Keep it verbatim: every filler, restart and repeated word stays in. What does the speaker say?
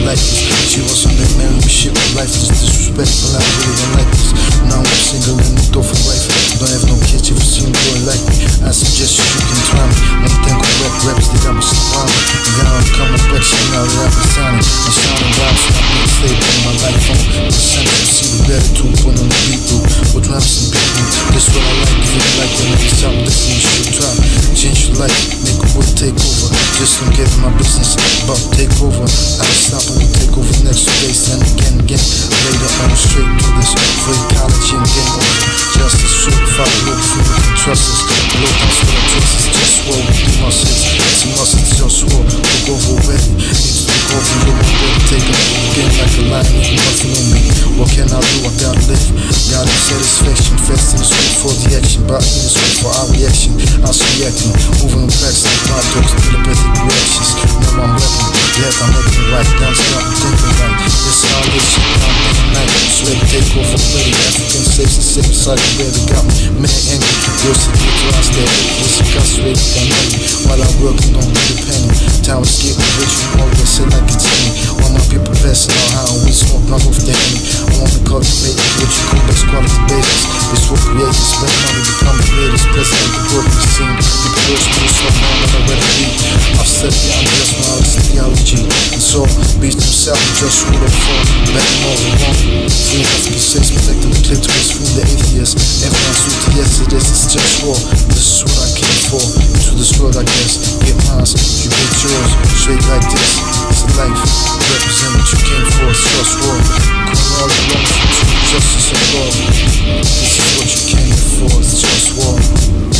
lifeless. She was on that married me, shit with lifeless. Disrespectful, I really don't like this. Now I'm single and moved off a wife. Don't have no kids, if you see me doing like me, I suggest you can try me. One thing with rap raps, they got me surrounded. And now I'm coming back, she now rapping sounding. I'm sounding loud, so I'm being stable in my life on the center. See the better to put on the beat through. With raps and beat through. This what I like, if you like it, make stop listening, you should try. Change your life, make a world take over. Just don't get in my business, but take over. I don't stop and we take over next days, and again, again. Later on, straight to this for ecology and game over. Justice, certified, look for you can trust us. Look, that's what I trust is just war. We do my sins, it's a must, it's just war. Look over already, need to look over you. I'm ready, take it over the game like a lion, you nothing on me. What can I do? I gotta live. Gotta satisfaction, fasting is good for the action, but in is good for our reaction. I was reacting, moving on tracks like my talks, telepathic reactions. Now I'm rapping, glad I'm making it right. Down, stop, thinking right. This all this shit, I'm thinking right. Sweat, take off, I'm ready. African safe, the same side, you better got me. Man, angry, girls to get to us there. It's incarcerated, I'm ready. While I'm working on the penny. Time is getting rich, you always say like it's me. All my people passing on how we smoke, knock off the enemy. I want to cultivate what you call best quality basis. This will create this spend money, become the greatest president the world has seen. People urge me to slow down when I rather be. I've said the unjust knowledge, theology. And so, beast himself, just rule of form. Back them all the wrong. Free African sex, protecting the clitoris from the atheists. Everyone's with the yes, it is, it's just war. This is what I came for. Into this world, I guess. Get mine, you get yours. Straight like this, it's a life. Represent what you came for, it's just war. Calling all the wrong for truth, justice and love. This is what you came here for, it's just war.